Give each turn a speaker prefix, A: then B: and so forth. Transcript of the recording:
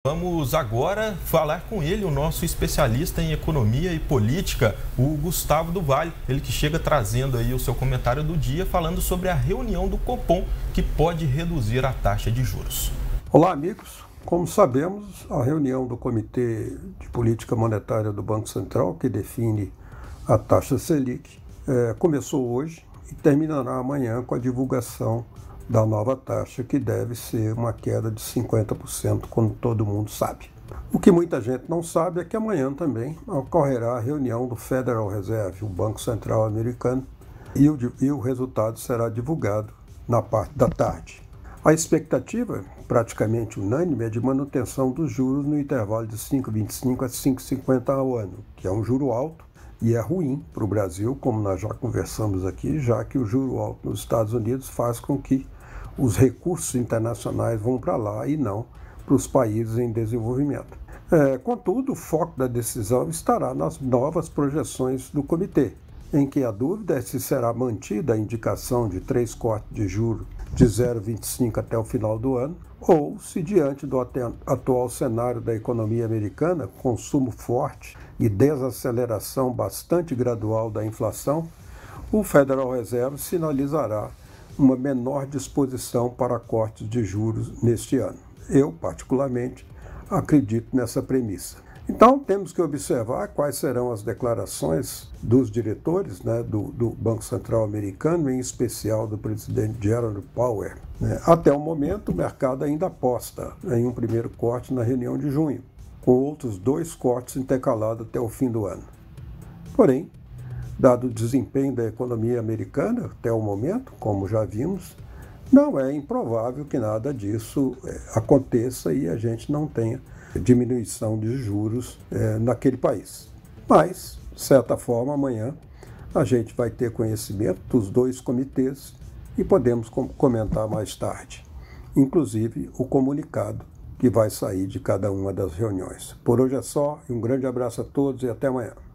A: Vamos agora falar com ele, o nosso especialista em economia e política, o Gustavo do Vale. Ele que chega trazendo aí o seu comentário do dia, falando sobre a reunião do Copom, que pode reduzir a taxa de juros.
B: Olá, amigos. Como sabemos, a reunião do Comitê de Política Monetária do Banco Central, que define a taxa Selic, começou hoje e terminará amanhã com a divulgação da nova taxa, que deve ser uma queda de 50%, como todo mundo sabe. O que muita gente não sabe é que amanhã também ocorrerá a reunião do Federal Reserve, o Banco Central americano, e o resultado será divulgado na parte da tarde. A expectativa, praticamente unânime, é de manutenção dos juros no intervalo de 5,25 a 5,50 ao ano, que é um juro alto e é ruim para o Brasil, como nós já conversamos aqui, já que o juro alto nos Estados Unidos faz com que os recursos internacionais vão para lá e não para os países em desenvolvimento. Contudo, o foco da decisão estará nas novas projeções do comitê, em que a dúvida é se será mantida a indicação de 3 cortes de juros de 0,25 até o final do ano, ou se diante do atual cenário da economia americana, consumo forte e desaceleração bastante gradual da inflação, o Federal Reserve sinalizará uma menor disposição para cortes de juros neste ano. Eu, particularmente, acredito nessa premissa. Então, temos que observar quais serão as declarações dos diretores, do Banco Central americano, em especial do presidente Jerome Powell. Até o momento, o mercado ainda aposta em um primeiro corte na reunião de junho, com outros 2 cortes intercalados até o fim do ano. Porém, dado o desempenho da economia americana até o momento, como já vimos, não é improvável que nada disso aconteça e a gente não tenha diminuição de juros naquele país. Mas, de certa forma, amanhã a gente vai ter conhecimento dos 2 comitês e podemos comentar mais tarde, inclusive o comunicado que vai sair de cada uma das reuniões. Por hoje é só, um grande abraço a todos e até amanhã.